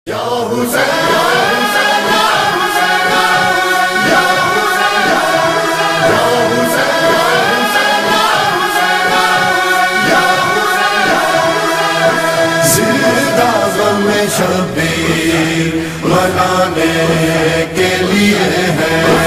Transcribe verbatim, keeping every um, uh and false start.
या हुसैन या हुसैन या हुसैन या हुसैन या हुसैन जिंदा गम शबीर मनाने के लिए है।